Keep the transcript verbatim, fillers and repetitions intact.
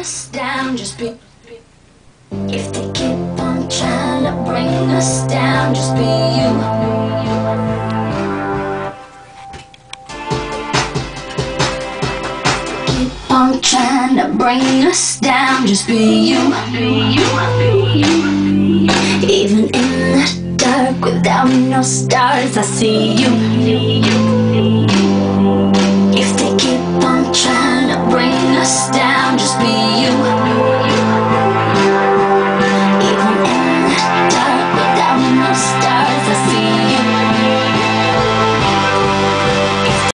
us down, just be. If they keep on trying to bring us down, just be you. Keep on trying to bring us down, just be you. Even in the dark without no stars, I see you.